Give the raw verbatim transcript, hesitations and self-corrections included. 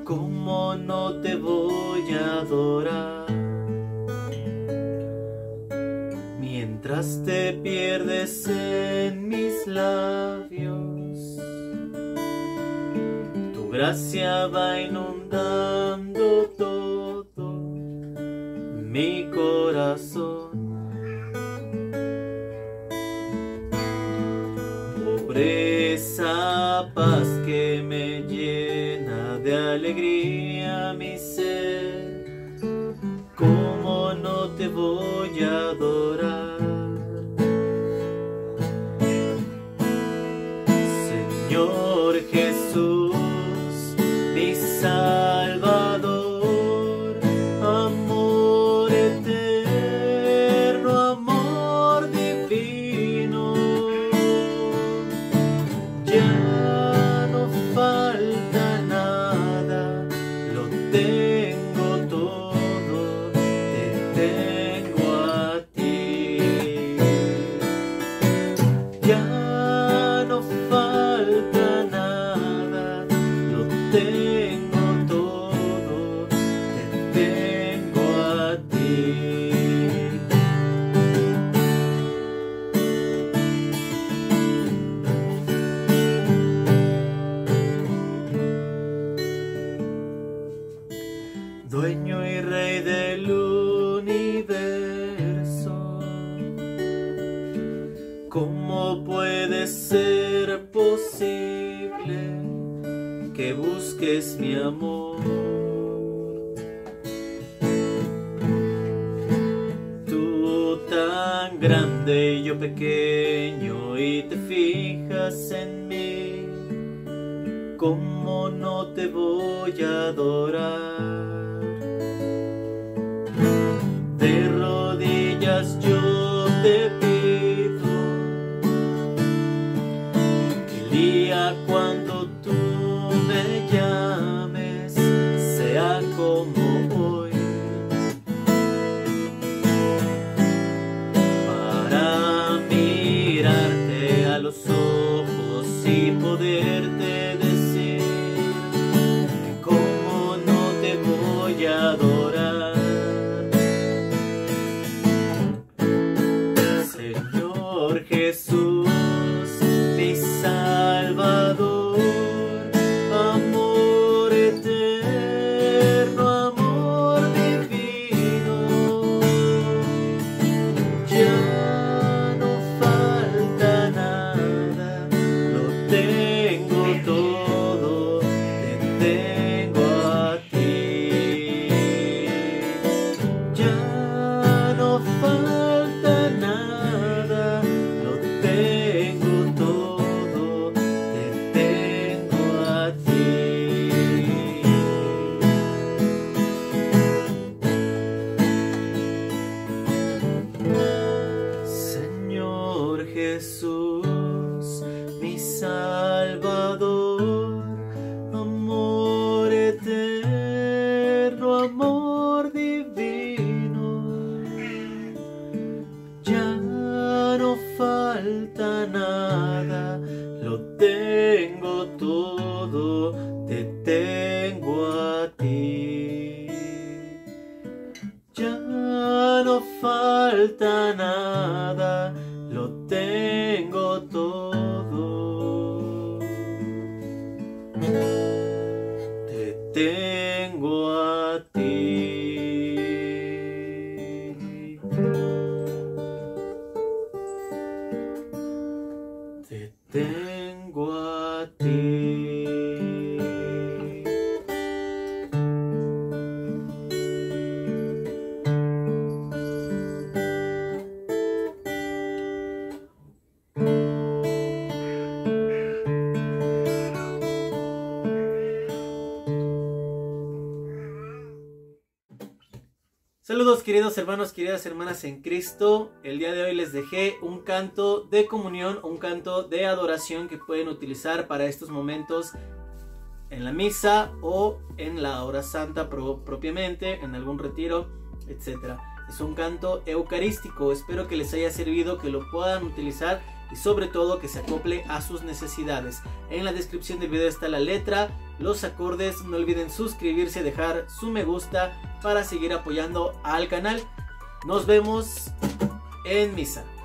¿Cómo no te voy a adorar? Mientras te pierdes en mis labios, tu gracia va inundando todo mi corazón. Por esa paz que me llena de alegría mi ser, ¿cómo no te voy a adorar? Señor Jesús, mi Salvador, amor eterno, amor divino, ya no falta nada, lo tengo todo, te tengo a ti. Ya no falta nada, lo tengo todo, te tengo a ti. Dueño y rey del universo, ¿cómo puede ser posible que busques mi amor? Tú tan grande y yo pequeño, y te fijas en mí, ¿cómo no te voy a adorar? De rodillas yo te pido que el día cuando tú me llames sea como hoy, para mirarte a los ojos y poderte decir que cómo no te voy a adorar. Señor Jesús, mi Salvador, amor eterno, amor divino, ya no falta nada, lo tengo todo, te tengo a ti. Ya no falta nada, lo tengo todo, te tengo a ti. Señor Jesús, mi Salvador, amor eterno, amor divino, ya no falta nada, lo tengo todo, te tengo a ti. Ya no falta nada, lo tengo todo, te tengo a ti. Te tengo a ti. Saludos queridos hermanos, queridas hermanas en Cristo. El día de hoy les dejé un canto de comunión, un canto de adoración que pueden utilizar para estos momentos en la misa o en la hora santa pro propiamente, en algún retiro, etcétera. Es un canto eucarístico, espero que les haya servido, que lo puedan utilizar y sobre todo que se acople a sus necesidades. En la descripción del video está la letra, los acordes. No olviden suscribirse, dejar su me gusta para seguir apoyando al canal. Nos vemos en misa.